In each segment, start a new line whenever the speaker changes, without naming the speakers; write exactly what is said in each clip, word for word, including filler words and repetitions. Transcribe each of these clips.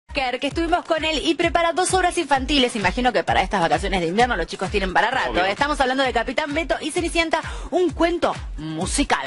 Que estuvimos con él y prepara dos obras infantiles. Imagino que para estas vacaciones de invierno los chicos tienen para rato. Obvio. Estamos hablando de Capitán Beto y Cenicienta, un cuento musical.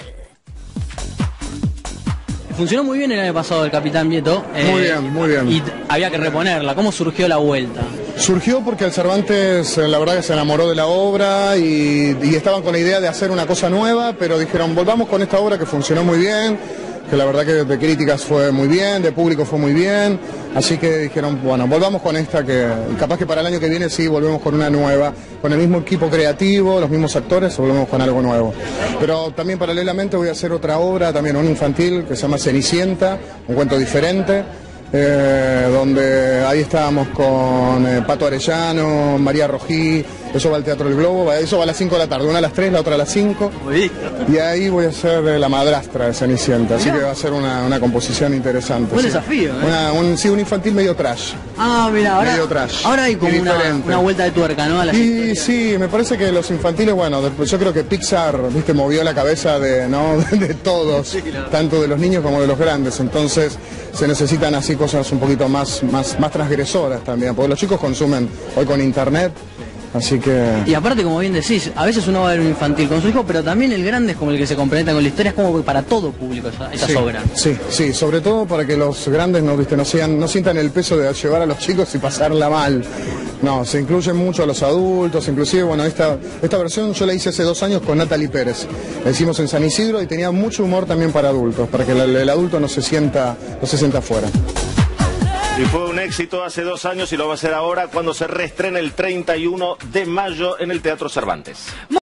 Funcionó muy bien el año pasado el Capitán Beto. Eh,
muy bien, muy bien.
Y había que reponerla. ¿Cómo surgió la vuelta?
Surgió porque el Cervantes, la verdad, que se enamoró de la obra y, y estaban con la idea de hacer una cosa nueva, pero dijeron, volvamos con esta obra que funcionó muy bien, que la verdad que de críticas fue muy bien, de público fue muy bien, así que dijeron, bueno, volvamos con esta, que capaz que para el año que viene sí volvemos con una nueva, con el mismo equipo creativo, los mismos actores, volvemos con algo nuevo. Pero también paralelamente voy a hacer otra obra, también un infantil, que se llama Cenicienta, un cuento diferente, eh, donde ahí estábamos con eh, Pato Arellano, María Rojí. Eso va al Teatro del Globo, eso va a las cinco de la tarde, una a las tres, la otra a las cinco. Y ahí voy a ser la madrastra de Cenicienta, así que va a ser una, una composición interesante.
Buen
sí.
desafío, ¿eh?
Una, un, sí, un infantil medio trash.
Ah, mira, ahora,
medio trash.
ahora hay como una, una vuelta de tuerca, ¿no? A las
y
historias.
Sí, me parece que los infantiles, bueno, yo creo que Pixar, viste, movió la cabeza de, ¿no? de todos, sí, claro. Tanto de los niños como de los grandes, entonces se necesitan así cosas un poquito más, más, más transgresoras también, porque los chicos consumen hoy con internet. Así que...
Y aparte, como bien decís, a veces uno va a ver un infantil con su hijo, pero también el grande es como el que se complementa con la historia, es como para todo público esa, esa
sí,
obra.
Sí, sí, sobre todo para que los grandes no, viste, no, sean, no sientan el peso de llevar a los chicos y pasarla mal. No, se incluyen mucho a los adultos, inclusive, bueno, esta, esta versión yo la hice hace dos años con Natalie Pérez. La hicimos en San Isidro y tenía mucho humor también para adultos, para que el, el adulto no se sienta, no se sienta afuera.
Y fue un éxito hace dos años y lo va a ser ahora cuando se reestrena el treinta y uno de mayo en el Teatro Cervantes.